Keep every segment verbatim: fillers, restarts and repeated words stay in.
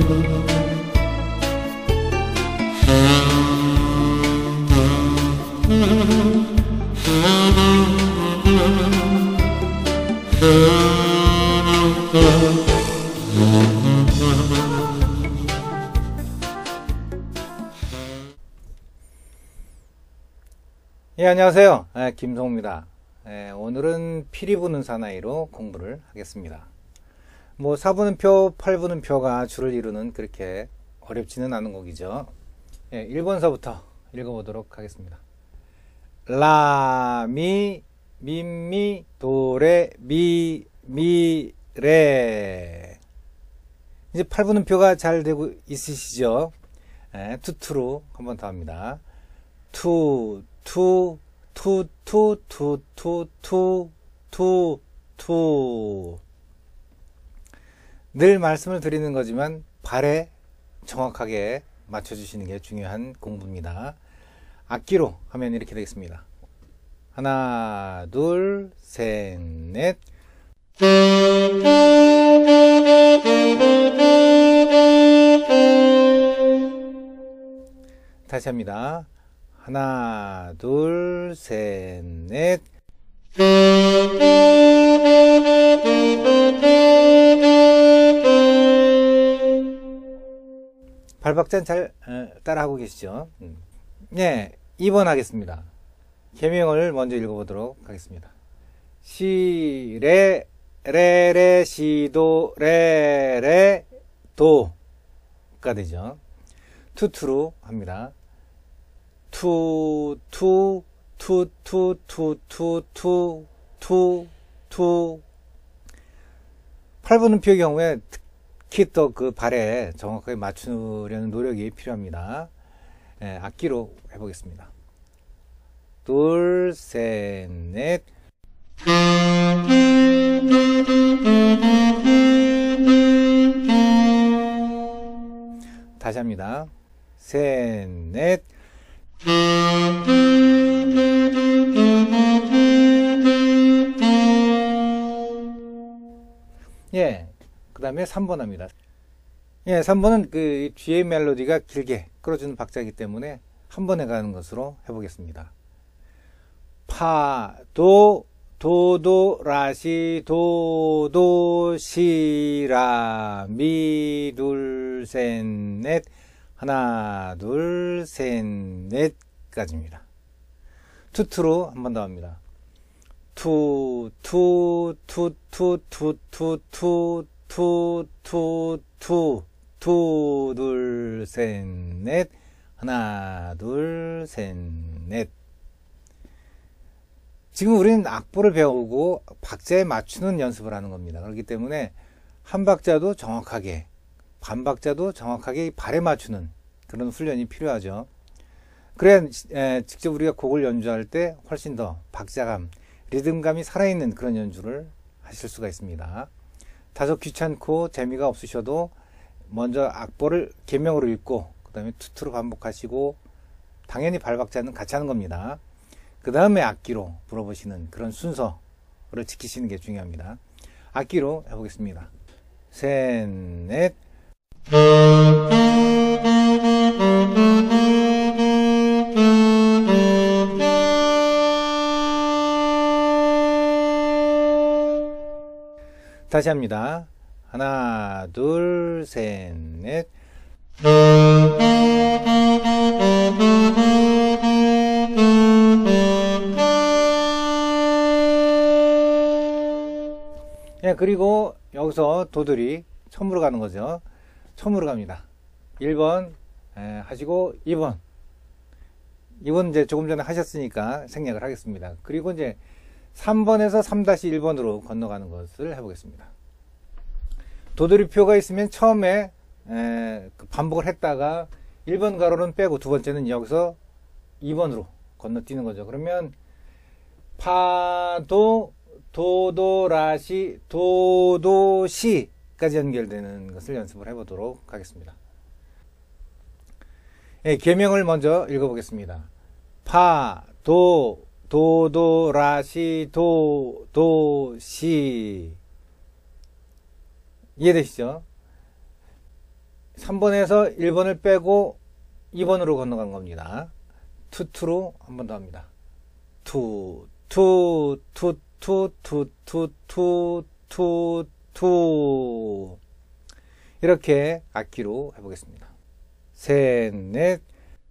예, 안녕하세요. 예, 김성우입니다. 예, 오늘은 피리 부는 사나이로 공부를 하겠습니다. 뭐 사 분음표, 팔 분음표가 줄을 이루는 그렇게 어렵지는 않은 곡이죠. 예, 일 번서부터 읽어보도록 하겠습니다. 라, 미, 미, 미, 도, 레, 미, 미, 레. 이제 팔 분음표가 잘 되고 있으시죠? 예, 투투로 한 번 더 합니다. 투, 투, 투, 투, 투, 투, 투, 투, 투. 늘 말씀을 드리는 거지만 발에 정확하게 맞춰주시는 게 중요한 공부입니다. 악기로 하면 이렇게 되겠습니다. 하나, 둘, 셋, 넷. 다시 합니다. 하나, 둘, 셋, 넷. 발박자는 잘 따라하고 계시죠? 네, 이 번 하겠습니다. 계명을 먼저 읽어보도록 하겠습니다. 시, 레, 레, 레, 시, 도, 레, 레, 도가 되죠. 투투로 합니다. 투, 투, 투, 투, 투, 투, 투, 투, 투. 팔 분음표의 경우에 특히 또 그 발에 정확하게 맞추려는 노력이 필요합니다. 예, 악기로 해보겠습니다. 둘, 셋, 넷. 다시 합니다. 셋, 넷. 예, 그 다음에 삼 번 합니다. 예, 삼 번은 그 뒤에 멜로디가 길게 끌어주는 박자이기 때문에 한 번에 가는 것으로 해보겠습니다. 파, 도, 도, 도, 라, 시, 도, 도, 시, 라, 미, 둘, 셋, 넷. 하나, 둘, 셋, 넷까지입니다. 투투로 한 번 더 합니다. 투, 투, 투, 투, 투, 투, 투, 투, 투, 투, 투, 둘, 셋, 넷. 하나, 둘, 셋, 넷. 지금 우리는 악보를 배우고 박자에 맞추는 연습을 하는 겁니다. 그렇기 때문에 한 박자도 정확하게, 반 박자도 정확하게 발에 맞추는 그런 훈련이 필요하죠. 그래야 에, 직접 우리가 곡을 연주할 때 훨씬 더 박자감, 리듬감이 살아있는 그런 연주를 하실 수가 있습니다. 다소 귀찮고 재미가 없으셔도 먼저 악보를 계명으로 읽고 그 다음에 투투로 반복하시고 당연히 발박자는 같이 하는 겁니다. 그 다음에 악기로 불어보시는 그런 순서를 지키시는 게 중요합니다. 악기로 해보겠습니다. 셋, 넷. 다시 합니다. 하나, 둘, 셋, 넷. 예, 그리고 여기서 도들이 처음으로 가는 거죠. 처음으로 갑니다. 일 번 예, 하시고 이 번. 이 번 이제 조금 전에 하셨으니까 생략을 하겠습니다. 그리고 이제 삼 번에서 삼 일 번으로 건너가는 것을 해보겠습니다. 도돌이표가 있으면 처음에 에, 반복을 했다가 일 번 가로는 빼고 두 번째는 여기서 이 번으로 건너뛰는 거죠. 그러면 파도, 도도라시, 도도시까지 연결되는 것을 연습을 해보도록 하겠습니다. 예, 계명을 먼저 읽어보겠습니다. 파, 도, 도도라시, 도도시. 이해되시죠? 삼 번에서 일 번을 빼고 이 번으로 건너간 겁니다. 투, 투로 한 번 더 합니다. 투, 투, 투, 투, 투, 투, 투, 투, 투. 이렇게 악기로 해보겠습니다. 셋, 넷.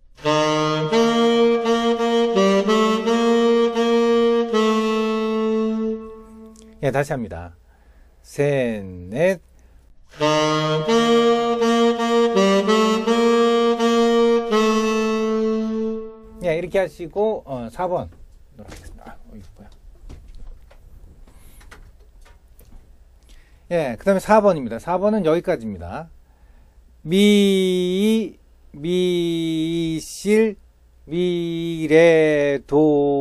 예, 다시 합니다. 셋, 넷. 예, 이렇게 하시고, 어, 사 번. 하겠습니다. 어, 이거 뭐야. 예, 그 다음에 사 번입니다. 사 번은 여기까지입니다. 미, 미실, 미래,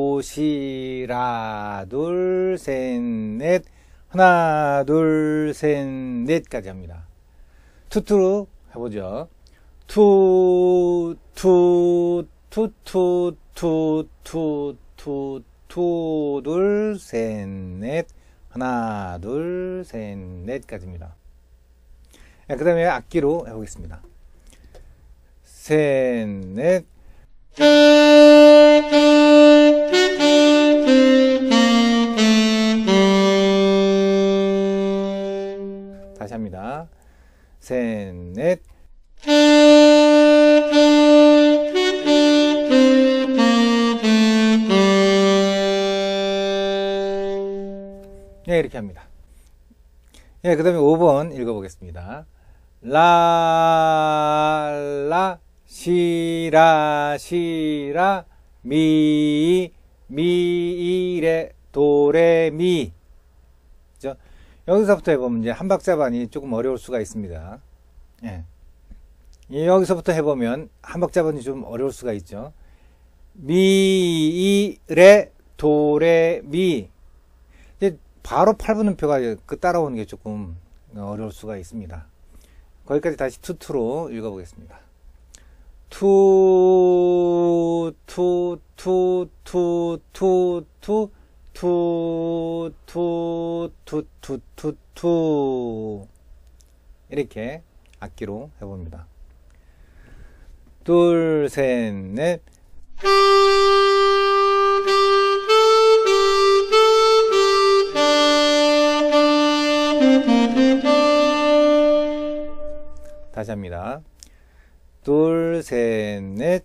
도시라, 둘, 셋, 넷. 하나, 둘, 셋, 넷까지 합니다. 투투로 해보죠. 투, 투, 투, 투, 투, 투, 투, 투, 둘, 셋, 넷. 하나, 둘, 셋, 넷까지입니다. 네, 그 다음에 악기로 해보겠습니다. 셋, 넷. 다시 합니다. 셋, 넷. 네, 이렇게 합니다. 예, 그 다음에 오 번 읽어보겠습니다. 라, 라, 시라, 시라, 미, 미, 레, 도, 레, 미. 그죠? 여기서부터 해보면 이제 한 박자반이 조금 어려울 수가 있습니다. 예. 여기서부터 해보면 한 박자반이 좀 어려울 수가 있죠. 미, 레, 도, 레, 미. 이제 바로 팔 분음표가 그 따라오는 게 조금 어려울 수가 있습니다. 거기까지 다시 투투로 읽어보겠습니다. 투, 투, 투, 투, 투, 투, 투, 투, 투, 투, 투, 투. 이렇게 악기로 해봅니다. 둘, 셋, 넷. 다시 합니다. 둘, 셋, 넷.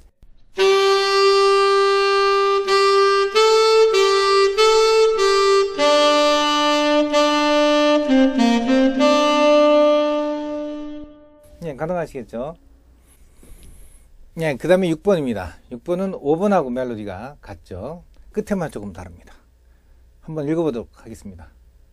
예, 가능하시겠죠? 예, 그 다음에 육 번입니다. 육 번은 오 번하고 멜로디가 같죠? 끝에만 조금 다릅니다. 한번 읽어보도록 하겠습니다.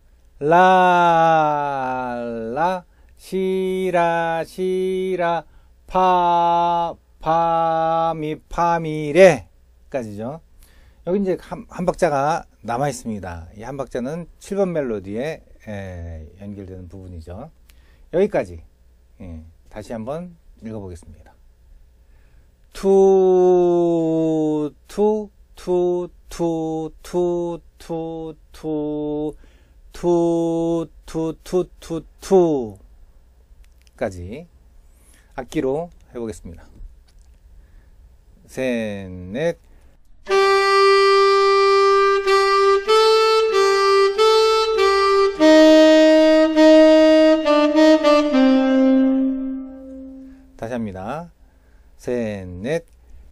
라, 라, 시라, 시라, 파, 파, 미, 파, 미, 레 까지죠. 여기 이제 한, 한 박자가 남아 있습니다. 이 한 박자는 칠 번 멜로디에 에, 연결되는 부분이죠. 여기까지. 예, 다시 한번 읽어보겠습니다. 투, 투, 투, 투, 투, 투, 투, 투, 투, 투, 투, 투 까지 악기로 해보겠습니다. 셋, 넷. 다시 합니다. 셋, 넷.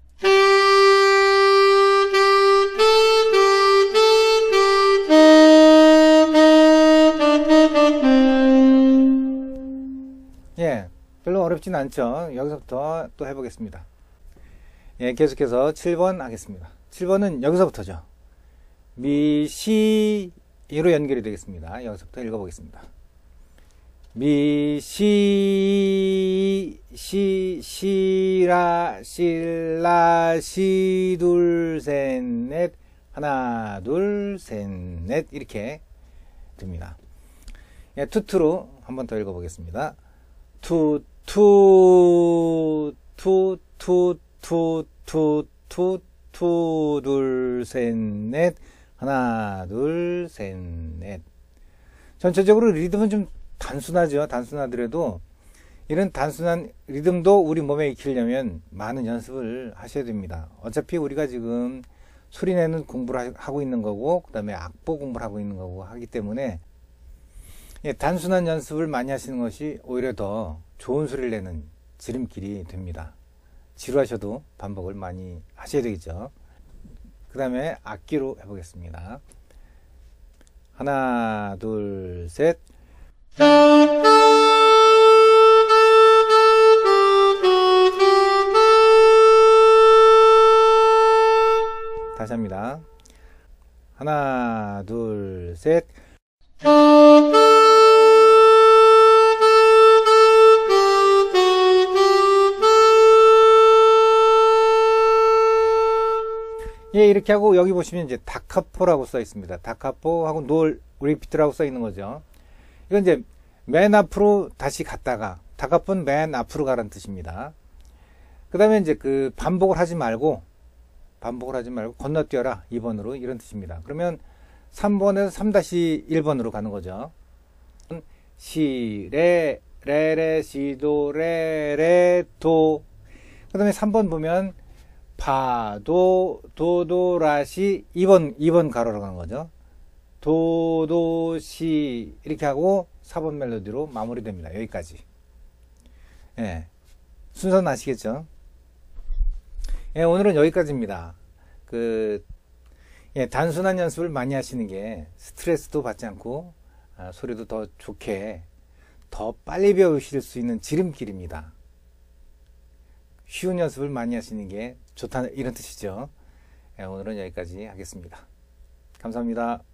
예, 별로 어렵진 않죠. 여기서부터 또 해보겠습니다. 예, 계속해서 칠 번 하겠습니다. 칠 번은 여기서부터죠. 미, 시, 이로 연결이 되겠습니다. 여기서부터 읽어보겠습니다. 미, 시, 시, 시라, 실라, 시, 둘, 셋, 넷. 하나, 둘, 셋, 넷. 이렇게 됩니다. 예, 투투로 한 번 더 읽어보겠습니다. 투, 투, 투, 투, 투, 투, 투, 투, 둘, 셋, 넷. 하나, 둘, 셋, 넷. 전체적으로 리듬은 좀 단순하죠. 단순하더라도 이런 단순한 리듬도 우리 몸에 익히려면 많은 연습을 하셔야 됩니다. 어차피 우리가 지금 소리내는 공부를 하고 있는 거고, 그 다음에 악보 공부를 하고 있는 거고 하기 때문에, 예, 단순한 연습을 많이 하시는 것이 오히려 더 좋은 소리를 내는 지름길이 됩니다. 지루하셔도 반복을 많이 하셔야 되겠죠. 그 다음에 악기로 해보겠습니다. 하나, 둘, 셋. 다시 합니다. 하나, 둘, 셋. 예, 이렇게 하고 여기 보시면 이제 다카포라고 써 있습니다. 다카포하고 놀 리피트라고 써 있는 거죠. 이건 이제 맨 앞으로 다시 갔다가, 다카포는 맨 앞으로 가라는 뜻입니다. 그 다음에 이제 그 반복을 하지 말고, 반복을 하지 말고 건너뛰어라 이 번으로, 이런 뜻입니다. 그러면 삼 번에서 삼 일 번으로 가는 거죠. 시, 레, 레, 레, 시, 도, 레, 레, 도. 그 다음에 삼 번 보면 파, 도, 도, 도, 라, 시, 이 번, 이 번 가로로 가는 거죠. 도, 도, 시, 이렇게 하고 사 번 멜로디로 마무리됩니다. 여기까지. 예. 순서는 아시겠죠? 예, 오늘은 여기까지입니다. 그, 예, 단순한 연습을 많이 하시는 게 스트레스도 받지 않고, 아, 소리도 더 좋게, 더 빨리 배우실 수 있는 지름길입니다. 쉬운 연습을 많이 하시는 게 좋다, 이런 뜻이죠. 예, 오늘은 여기까지 하겠습니다. 감사합니다.